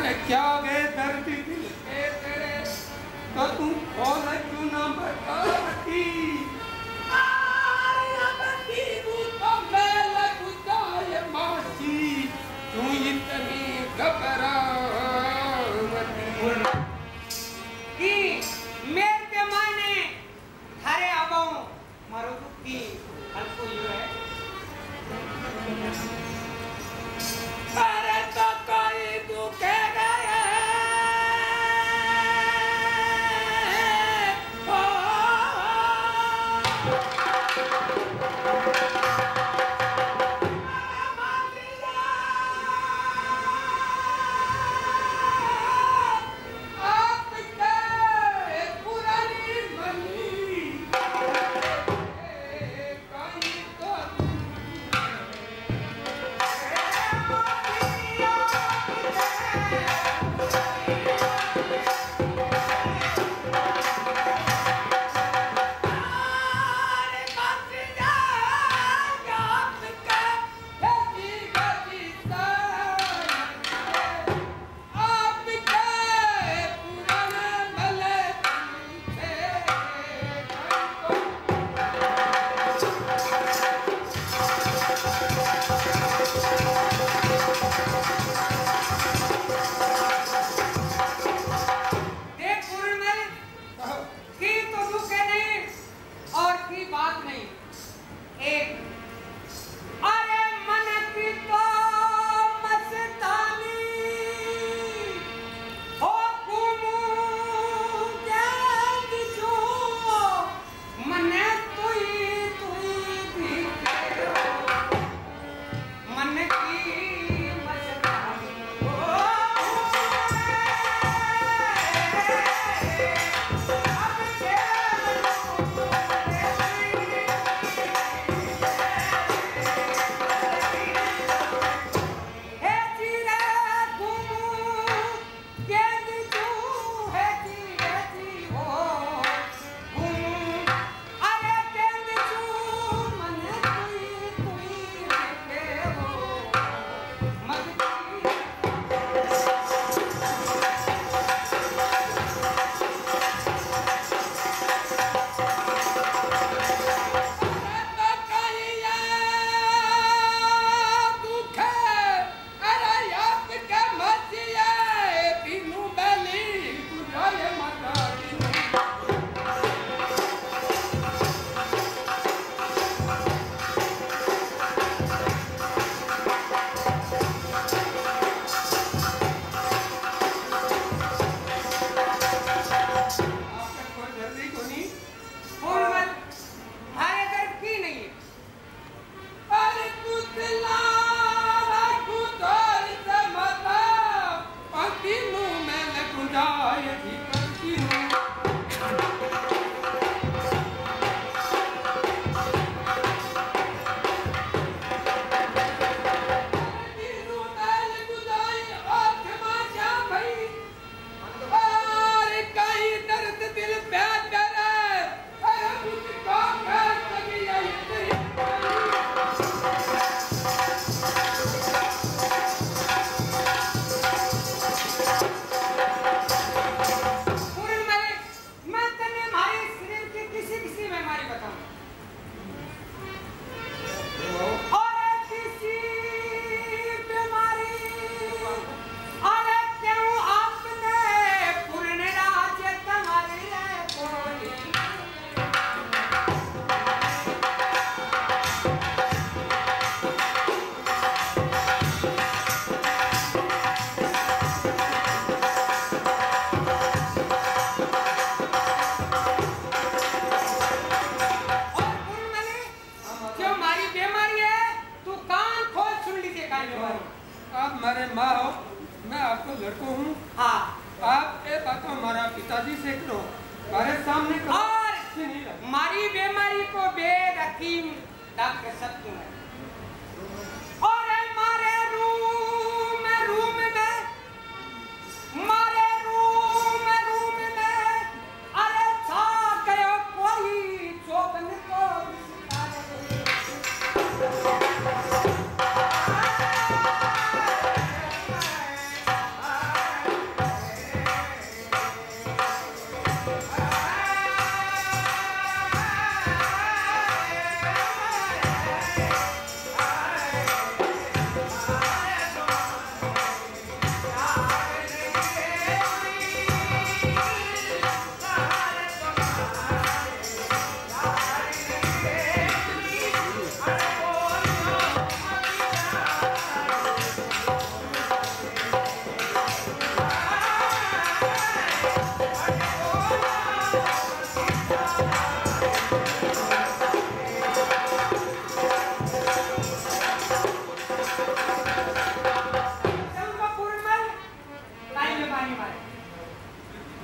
क्या गए दर्द दिल के तेरे तो तुम खोल क्यों ना बताती तो मैं लग जाए माची तू इतनी घबरावती मेरे के मायने हरे आबाओं मारो दुखी हल्को यू है अरे तो कोई दुखे गए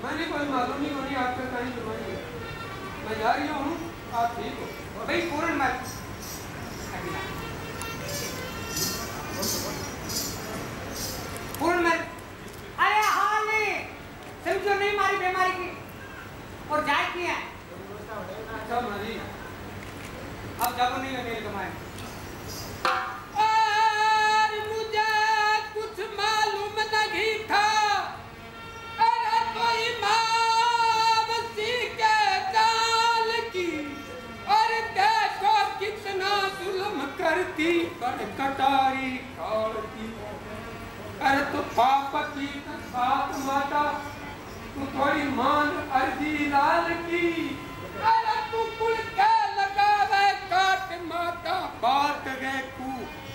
मैंने कोई मालूम नहीं होनी आपका कहीं जुबानी। मैं जा रही हूँ, आप ठीक हो भाई पूर्णमल। पूर्णमल अरे हाल नहीं समझो नहीं मारी बीमारी की और जाए की है। अच्छा मारी अब जब नहीं अनिल कमाए और मुझे कुछ मालूम नहीं था। अरे कोई माँ बसी के जाल की और देखो कितना जुल्म करती बड़ कटारी खाती। अरे तो पाप की बात माता तू थोड़ी मान अर्जी लाल की। अरे तू कुल के लगावे काट माता बात गए कू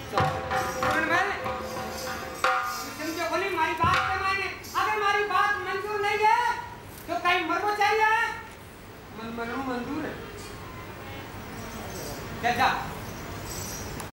समझो बोली हमारी बात के मायने अगर हमारी बात मंजूर नहीं है तो कहीं मरना चाहिए। मन मंजूर है जा